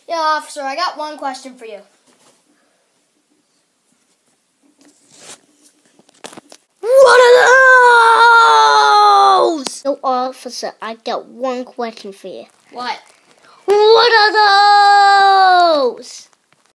Yeah, officer, I got one question for you. What are those? No, officer, I got one question for you. What? What are those?